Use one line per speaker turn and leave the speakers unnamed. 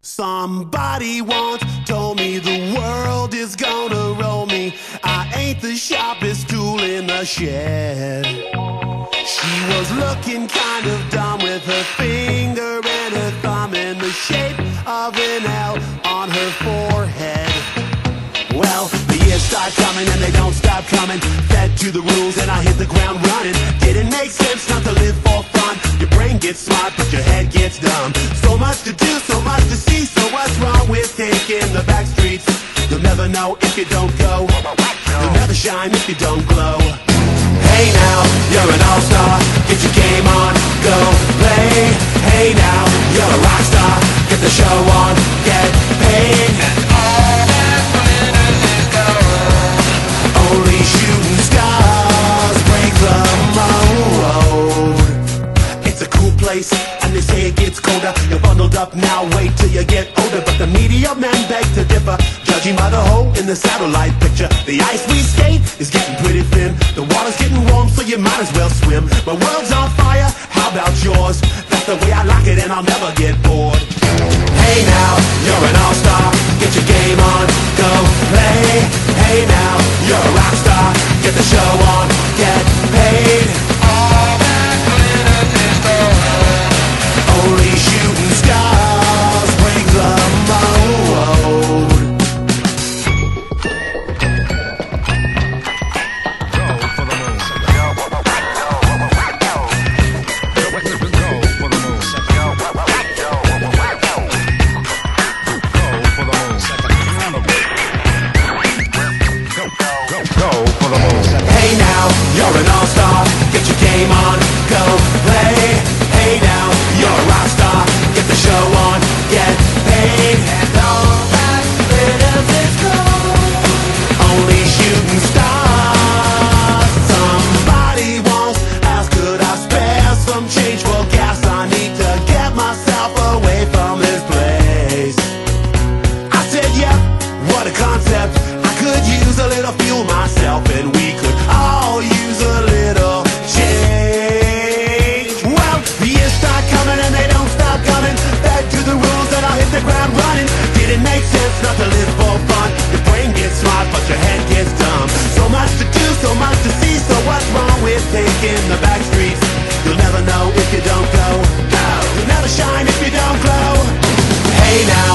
Somebody once told me the world is gonna roll me. I ain't the sharpest tool in the shed. She was looking kind of dumb with her finger and her thumb in the shape of an L on her forehead. Well, the years start coming and they don't stop coming. Fed to the rules and I hit the ground running. Didn't make sense not to live for fun. Your brain gets smart but your head gets dumb. So much to do, so much to see. So what's wrong with taking the back streets? You'll never know if you don't go. You'll never shine if you don't glow. Hey now, you're an all-star. Get your game on, go play. Hey now, you're a rock star. Get the show on, get paid. And all that glitters is gold. Only shooting stars break the mold. It's a cool place, and they say it gets colder. You're bundled up now, wait till you get older. But the media men beg to differ, judging by the hole in the satellite picture. The ice we skate is getting pretty thin. The water's getting warm, so you might as well swim. My world's on fire, how about yours? That's the way I like it, and I'll never get bored. Hey now, you're an all-star. Get your game on, go play. Hey now, you're a rock star. Get the show on, get paid. All that glitters is gold. Only shooting stars break the mold. Hey now, you're an all-star. Get your game on, go play. Hey now, you're a rock star. Get the show on, get paid. And all that glitters is gold. Only shooting stars. Somebody once asked, could I spare some change for gas? I need to get myself away from this place. I said, yeah, what a concept. I could use a little fuel myself, and we could all use a little change. Well, the years start coming and they don't stop coming. Back to the rules and I'll hit the ground running. Didn't make sense not to live for fun. Your brain gets smart but your head gets dumb. So much to do, so much to see. So what's wrong with taking the back streets? You'll never know if you don't go. No, you'll never shine if you don't glow. Hey now,